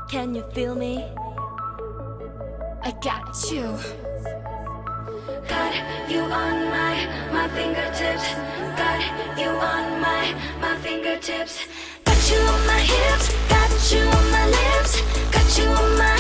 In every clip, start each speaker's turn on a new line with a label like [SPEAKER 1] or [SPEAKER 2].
[SPEAKER 1] Can you feel me? I got you. Got you on my fingertips. Got you on my fingertips. Got you on my hips. Got you on my lips. Got you on my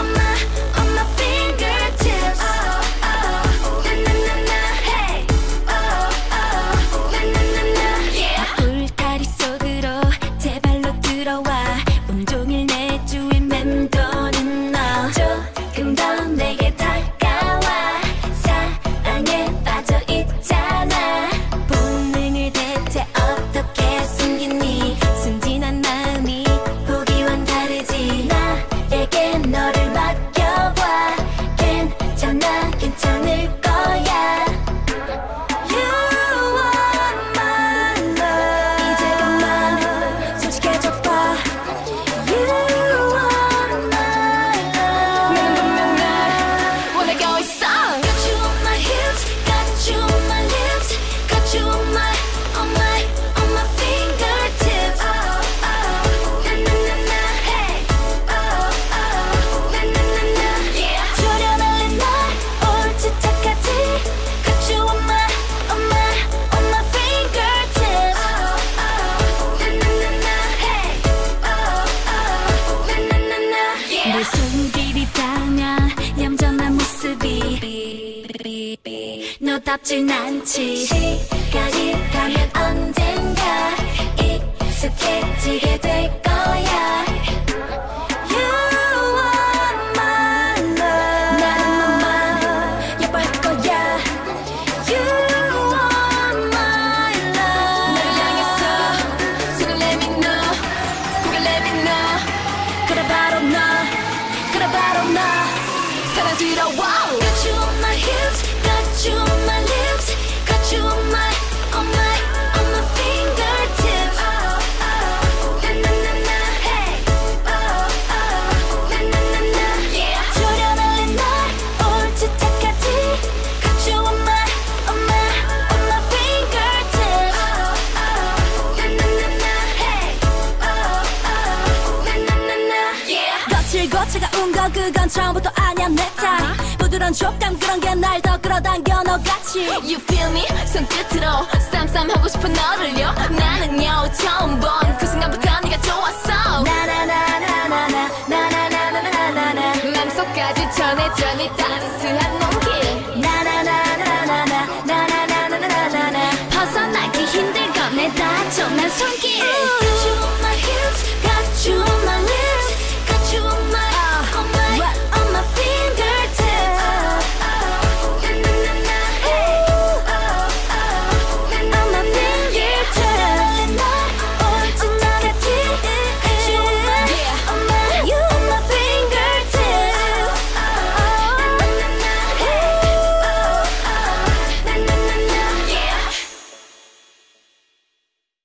[SPEAKER 1] fingertips. Oh oh, na na na na. Hey. Oh oh, na na na na. Yeah. 울타리 속으로 제발로 들어와. 온종일 내 주위 맴도는 너. 조금 더 내게 다가와. 사랑에 빠져 있잖아. 본능을 대체 어떻게 숨기니? 순진한 마음이 보기와는 다르지. 나에게 너를 맡겨봐. 괜찮아 괜찮을 거야. You are my love. 이제 그만 솔직해져봐. You are my love. 나는 분명 날 원하고 있어. Got you on my hips. Got you on my lips. Got you on my fingertips. Oh oh, na na na na. Hey. Oh oh, na na na na. Yeah. 조련할래 날 옳지 착하지. Got you on my fingertips. Oh oh, na na na na. Hey. Oh oh, na na na na. Yeah. 내 손길이다면 얌전한 모습이 너답진 않지. 시간이 가면 언젠가 익숙해지게 될 거야. You are my love. 나는 너만 예뻐할 거야. You are my love. 나를 향해서 손을 내밀어 고개를 내밀어. 그래 바로 너 그래 바로 너 사랑스러워. Got you on my hips. Got you on my lips. Got you on my fingertips. Oh oh, na na na na. Hey. Oh oh, na na na na. Yeah. 조련할래 날 옳지 착하지. Got you on my fingertips. Oh oh, na na na na. Hey. Oh oh, na na na na. Yeah.
[SPEAKER 2] 거칠고 차가운 거 그건 처음부터 아냐 내 타입. 부드러운 촉감 그런 게 날 더 끌어당겨 너같이.
[SPEAKER 1] You feel me? 손끝으로 쌈쌈하고 싶은 너를요. 나는요 처음 본 그 순간부터 네가 좋았어.